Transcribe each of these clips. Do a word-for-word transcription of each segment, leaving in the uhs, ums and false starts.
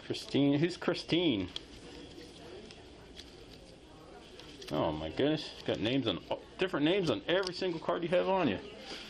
Christine. Who's Christine? Oh my goodness. Got names on different names on every single card you have on you.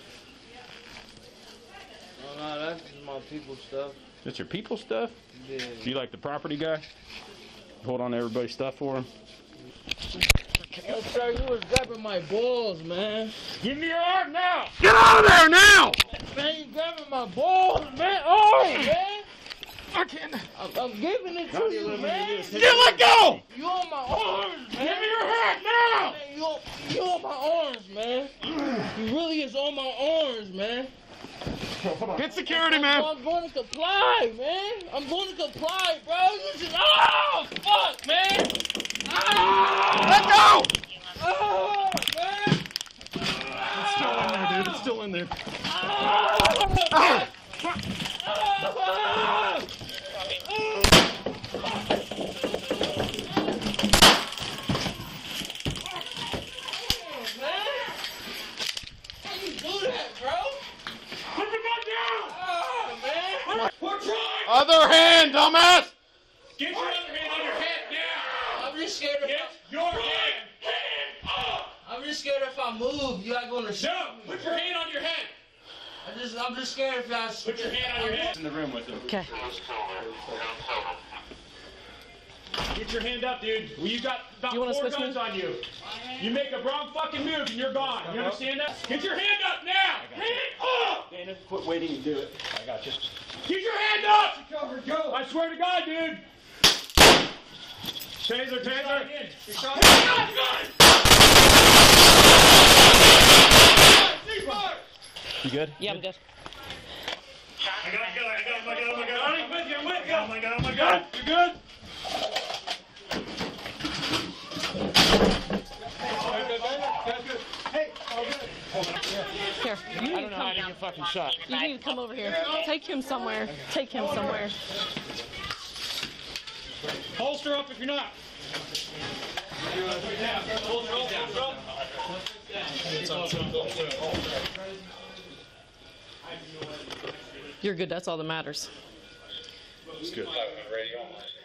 No, no, that's my people stuff. That's your people stuff? Yeah. You like the property guy? Hold on to everybody's stuff for him? Yo, sir, you was grabbing my balls, man. Give me your arm now! Get out of there now! Man, you grabbing my balls, man. Oh, man. I can't. I'm, I'm giving it to you, man. You let go! You on my arms, man. Give me your hand now! Man, you, on, you on my arms, man. You really is on my arms, man. Get security, I'm, man. I'm going to comply, man. I'm going to comply, bro. You just, oh, fuck, man. Ah, Let go! oh, man. It's still in there, dude. It's still in there. Ah, Ah. ah, Other hand, dumbass! Get your other hand on your head now! I'm just scared if Get I, your hand! Hand up! I'm just scared if I move, you are gonna shoot No! me. Put your hand on your head! I just, I'm just scared if I Put your hand on your head! In the room with him. Okay. Get your hand up, dude. Well, you got about You wanna four switch guns me? on you. You make a wrong fucking move and you're gone. You understand that? Get your hand up now! Hand up! Dana, quit waiting and do it. I got you. Get your hand up! Go. I swear to God, dude. Taser, taser. You good? Yeah, I'm good. I got, I got, I got, I got, I got, I got. I'm with you, I'm with you. Oh my God, oh my God. You good? Here. You need I to don't know come how to down. get fucking shot. You need to come over here. Take him somewhere. Take him somewhere. Holster up if you're not. You're good. That's all that matters. It's good.